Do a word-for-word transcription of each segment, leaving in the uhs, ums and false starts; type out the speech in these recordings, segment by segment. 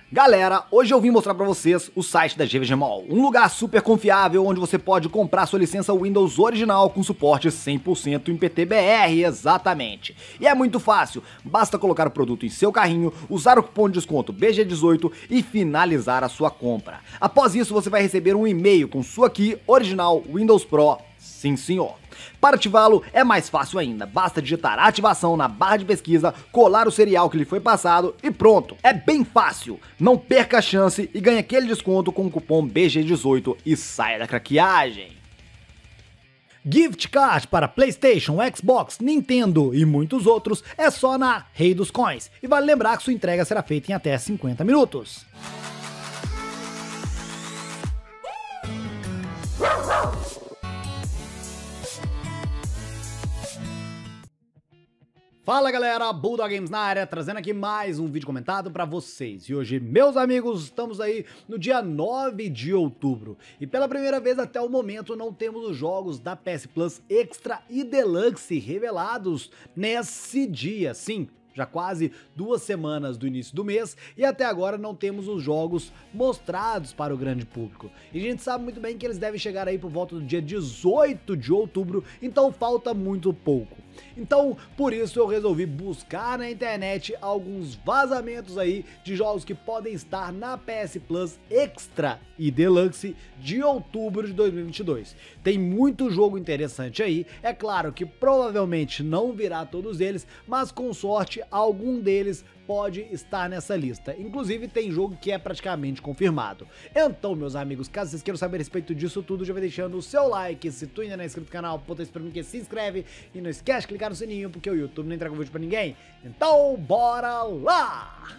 Galera, hoje eu vim mostrar pra vocês o site da G V G Mall, um lugar super confiável onde você pode comprar sua licença Windows original com suporte cem por cento em P T B R, exatamente. E é muito fácil, basta colocar o produto em seu carrinho, usar o cupom de desconto B G dezoito e finalizar a sua compra. Após isso você vai receber um e-mail com sua key original Windows Pro, sim senhor. Para ativá-lo é mais fácil ainda, basta digitar ativação na barra de pesquisa, colar o serial que lhe foi passado e pronto. É bem fácil, não perca a chance e ganhe aquele desconto com o cupom B G dezoito e saia da craqueagem. Gift Card para PlayStation, Xbox, Nintendo e muitos outros é só na Rei dos Coins. E vale lembrar que sua entrega será feita em até cinquenta minutos. Fala galera, Bulldog Games na área, trazendo aqui mais um vídeo comentado pra vocês. E hoje, meus amigos, estamos aí no dia nove de outubro. E pela primeira vez até o momento não temos os jogos da P S Plus Extra e Deluxe revelados nesse dia, sim. Já quase duas semanas do início do mês e até agora não temos os jogos mostrados para o grande público. E a gente sabe muito bem que eles devem chegar aí por volta do dia dezoito de outubro, então falta muito pouco. Então, por isso eu resolvi buscar na internet alguns vazamentos aí de jogos que podem estar na P S Plus Extra e Deluxe de outubro de dois mil e vinte e dois. Tem muito jogo interessante aí, é claro que provavelmente não virá todos eles, mas com sorte algum deles pode estar nessa lista. Inclusive tem jogo que é praticamente confirmado. Então, meus amigos, caso vocês queiram saber a respeito disso tudo, já vai deixando o seu like, se tu ainda não é inscrito no canal, bota isso pra mim que se inscreve e não esquece de clicar no sininho, porque o YouTube não entrega o vídeo pra ninguém. Então, bora lá!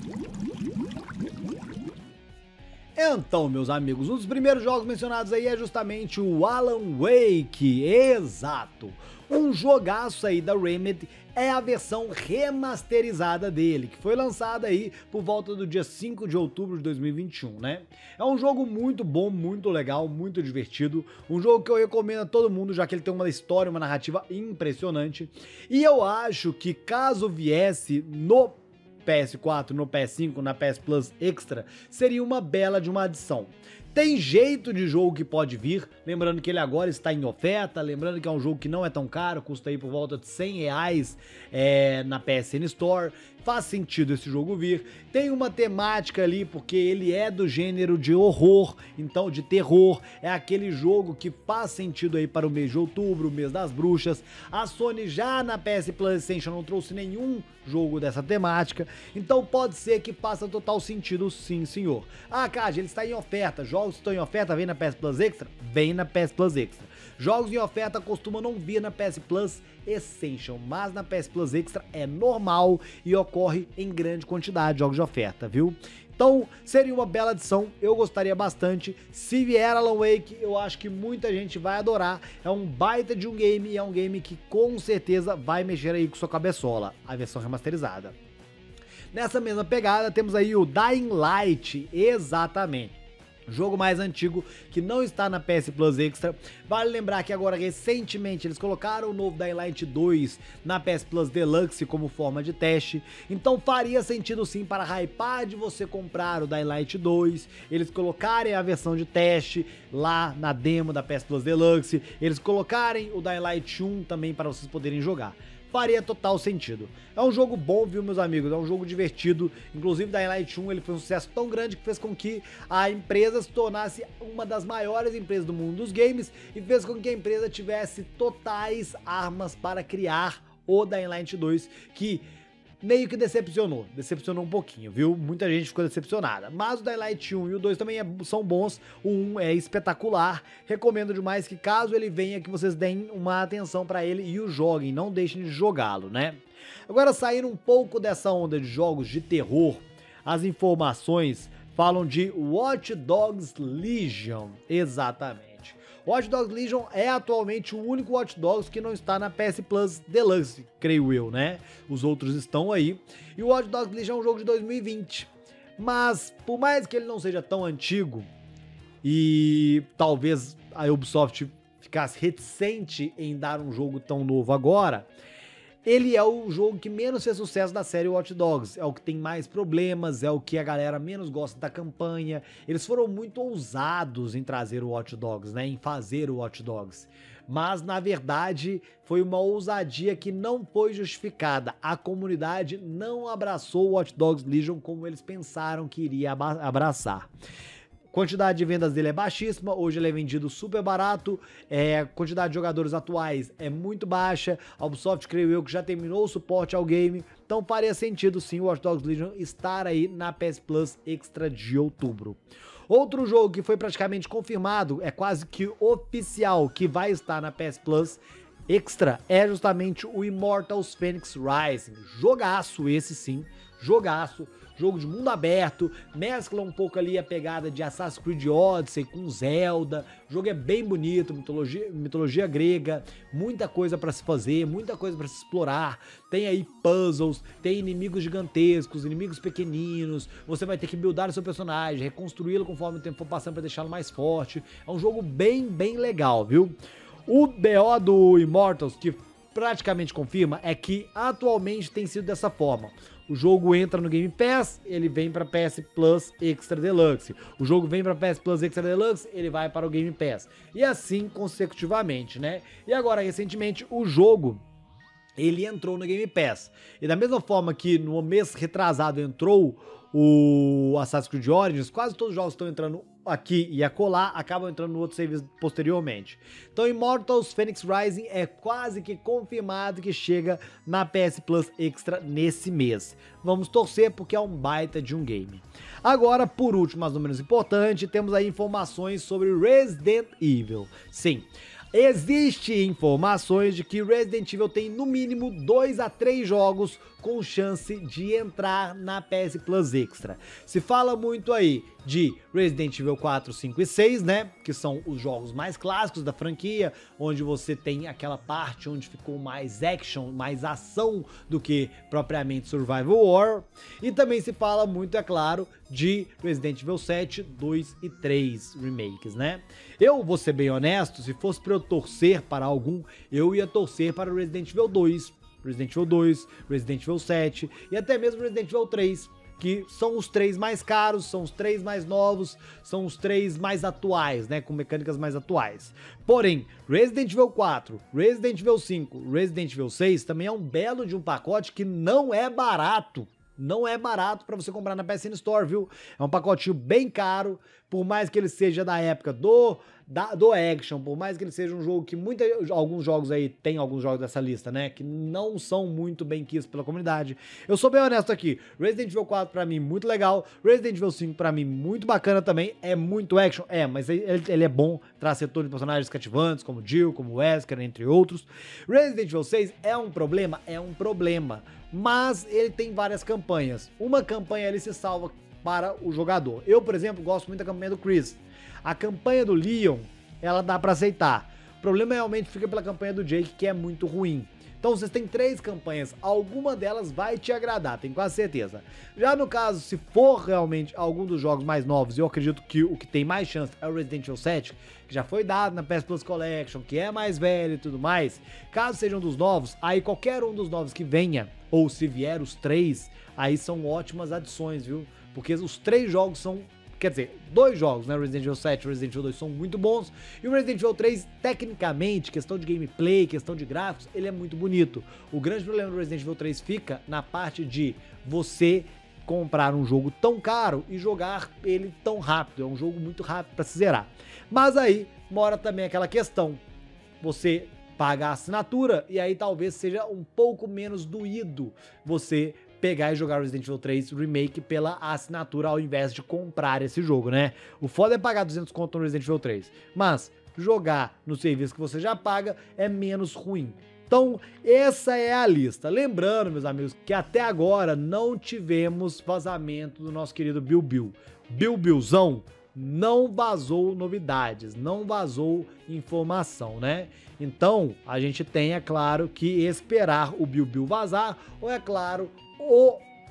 Então, meus amigos, um dos primeiros jogos mencionados aí é justamente o Alan Wake, exato. Um jogaço aí da Remedy, é a versão remasterizada dele, que foi lançada aí por volta do dia cinco de outubro de dois mil e vinte e um, né? É um jogo muito bom, muito legal, muito divertido, um jogo que eu recomendo a todo mundo, já que ele tem uma história, uma narrativa impressionante, e eu acho que caso viesse no P S quatro, no P S cinco, na P S Plus Extra, seria uma bela de uma adição. Tem jeito de jogo que pode vir, lembrando que ele agora está em oferta, lembrando que é um jogo que não é tão caro, custa aí por volta de cem reais é, na P S N Store, faz sentido esse jogo vir. Tem uma temática ali, porque ele é do gênero de horror, então de terror, é aquele jogo que faz sentido aí para o mês de outubro, o mês das bruxas. A Sony já na P S Plus Essential não trouxe nenhum jogo dessa temática, então pode ser que faça total sentido sim, senhor. Ah, Cade, ele está em oferta, jogos que estão em oferta vem na P S Plus Extra? Vem na P S Plus Extra. Jogos em oferta costumam não vir na P S Plus Essential, mas na P S Plus Extra é normal e ocorre em grande quantidade de jogos de oferta, viu? Então, seria uma bela adição, eu gostaria bastante. Se vier Alan Wake, eu acho que muita gente vai adorar. É um baita de um game e é um game que com certeza vai mexer aí com sua cabeçola, a versão remasterizada. Nessa mesma pegada, temos aí o Dying Light, exatamente. Jogo mais antigo que não está na P S Plus Extra. Vale lembrar que agora recentemente eles colocaram o novo Dying Light dois na P S Plus Deluxe como forma de teste. Então faria sentido sim para hypar de você comprar o Dying Light dois, eles colocarem a versão de teste lá na demo da P S Plus Deluxe, eles colocarem o Dying Light um também para vocês poderem jogar. Faria total sentido. É um jogo bom, viu, meus amigos? É um jogo divertido. Inclusive, Dying Light um ele foi um sucesso tão grande que fez com que a empresa se tornasse uma das maiores empresas do mundo dos games e fez com que a empresa tivesse totais armas para criar o Dying Light dois, que meio que decepcionou, decepcionou um pouquinho, viu? Muita gente ficou decepcionada, mas o Dying Light um e o dois também é, são bons, o um é espetacular, recomendo demais que caso ele venha que vocês deem uma atenção pra ele e o joguem, não deixem de jogá-lo, né? Agora, saindo um pouco dessa onda de jogos de terror, as informações falam de Watch Dogs Legion, exatamente. Watch Dogs Legion é atualmente o único Watch Dogs que não está na P S Plus Deluxe, creio eu, né? Os outros estão aí. E o Watch Dogs Legion é um jogo de dois mil e vinte. Mas, por mais que ele não seja tão antigo, e talvez a Ubisoft ficasse reticente em dar um jogo tão novo agora, ele é o jogo que menos fez sucesso da série Watch Dogs, é o que tem mais problemas, é o que a galera menos gosta da campanha. Eles foram muito ousados em trazer o Watch Dogs, né, em fazer o Watch Dogs. Mas, na verdade, foi uma ousadia que não foi justificada. A comunidade não abraçou o Watch Dogs Legion como eles pensaram que iria abraçar. Quantidade de vendas dele é baixíssima, hoje ele é vendido super barato, é, a quantidade de jogadores atuais é muito baixa, a Ubisoft, creio eu, que já terminou o suporte ao game, então faria sentido sim o Watch Dogs Legion estar aí na P S Plus Extra de outubro. Outro jogo que foi praticamente confirmado, é quase que oficial que vai estar na P S Plus Extra, é justamente o Immortals Fenyx Rising. Jogaço esse sim, jogaço. Jogo de mundo aberto, mescla um pouco ali a pegada de Assassin's Creed Odyssey com Zelda. O jogo é bem bonito, mitologia, mitologia grega, muita coisa pra se fazer, muita coisa pra se explorar. Tem aí puzzles, tem inimigos gigantescos, inimigos pequeninos. Você vai ter que buildar o seu personagem, reconstruí-lo conforme o tempo for passando pra deixá-lo mais forte. É um jogo bem, bem legal, viu? O B O do Immortals, que praticamente confirma, é que atualmente tem sido dessa forma. O jogo entra no Game Pass, ele vem para P S Plus Extra Deluxe. O jogo vem para P S Plus Extra Deluxe, ele vai para o Game Pass. E assim consecutivamente, né? E agora, recentemente, o jogo, ele entrou no Game Pass. E da mesma forma que no mês retrasado entrou o Assassin's Creed Origins, quase todos os jogos estão entrando aqui e acolá, acabam entrando no outro serviço posteriormente. Então Immortals Fenyx Rising é quase que confirmado que chega na P S Plus Extra nesse mês. Vamos torcer porque é um baita de um game. Agora, por último, mas não menos importante, temos aí informações sobre Resident Evil. Sim, existem informações de que Resident Evil tem no mínimo dois a três jogos com chance de entrar na P S Plus Extra. Se fala muito aí de Resident Evil quatro, cinco e seis, né, que são os jogos mais clássicos da franquia, onde você tem aquela parte onde ficou mais action, mais ação do que propriamente survival horror. E também se fala muito, é claro, de Resident Evil sete, dois e três remakes, né? Eu vou ser bem honesto, se fosse pra eu torcer para algum, eu ia torcer para o Resident Evil dois, Resident Evil dois, Resident Evil sete e até mesmo Resident Evil três, que são os três mais caros, são os três mais novos, são os três mais atuais, né, com mecânicas mais atuais. Porém, Resident Evil quatro, Resident Evil cinco, Resident Evil seis também é um belo de um pacote que não é barato. Não é barato para você comprar na P S N Store, viu? É um pacotinho bem caro, por mais que ele seja da época do, da, do Action, por mais que ele seja um jogo que muita, alguns jogos aí, tem alguns jogos dessa lista, né, que não são muito bem quistos pela comunidade. Eu sou bem honesto aqui, Resident Evil quatro pra mim muito legal, Resident Evil cinco pra mim muito bacana também, é muito action, é, mas ele, ele é bom, traz setor de personagens cativantes, como Jill, como Wesker, entre outros. Resident Evil seis é um problema? É um problema. Mas ele tem várias campanhas. Uma campanha ele se salva para o jogador. Eu, por exemplo, gosto muito da campanha do Chris. A campanha do Leon, ela dá para aceitar. O problema realmente fica pela campanha do Jake, que é muito ruim. Então vocês têm três campanhas, alguma delas vai te agradar, tenho quase certeza. Já no caso, se for realmente algum dos jogos mais novos, eu acredito que o que tem mais chance é o Resident Evil sete, que já foi dado na P S Plus Collection, que é mais velho e tudo mais. Caso sejam dos novos, aí qualquer um dos novos que venha, ou se vier os três, aí são ótimas adições, viu? Porque os três jogos são... Quer dizer, dois jogos, né? Resident Evil sete e Resident Evil dois são muito bons. E o Resident Evil três, tecnicamente, questão de gameplay, questão de gráficos, ele é muito bonito. O grande problema do Resident Evil três fica na parte de você comprar um jogo tão caro e jogar ele tão rápido. É um jogo muito rápido para se zerar. Mas aí mora também aquela questão. Você paga a assinatura e aí talvez seja um pouco menos doído você pegar e jogar Resident Evil três Remake pela assinatura ao invés de comprar esse jogo, né? O foda é pagar duzentos conto no Resident Evil três, mas jogar no serviço que você já paga é menos ruim. Então, essa é a lista. Lembrando, meus amigos, que até agora não tivemos vazamento do nosso querido Bill Bill. Bill Billzão não vazou novidades, não vazou informação, né? Então, a gente tem, é claro, que esperar o Bill Bill vazar, ou é claro, o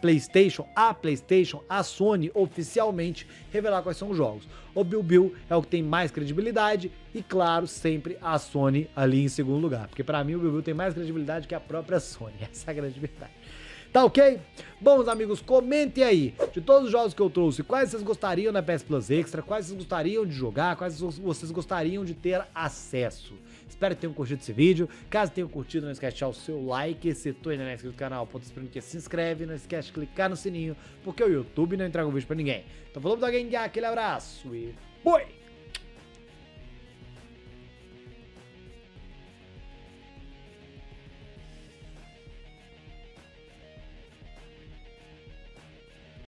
PlayStation, a PlayStation, a Sony oficialmente revelar quais são os jogos. O Bilbil é o que tem mais credibilidade e, claro, sempre a Sony ali em segundo lugar, porque pra mim o Bilbil tem mais credibilidade que a própria Sony, essa é a credibilidade. Tá ok? Bom, meus amigos, comentem aí, de todos os jogos que eu trouxe, quais vocês gostariam na P S Plus Extra, quais vocês gostariam de jogar, quais vocês gostariam de ter acesso. Espero que tenham curtido esse vídeo. Caso tenham curtido, não esquece de deixar o seu like. Se tu ainda não é inscrito no canal, ponto esperando que se inscreve. Não esquece de clicar no sininho, porque o YouTube não entrega o vídeo pra ninguém. Então falou pra alguém, aquele abraço e fui!